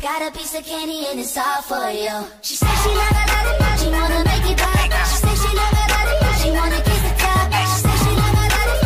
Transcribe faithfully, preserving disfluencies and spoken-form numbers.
got a piece of candy and it's all for you. She said she never loved it, but she know that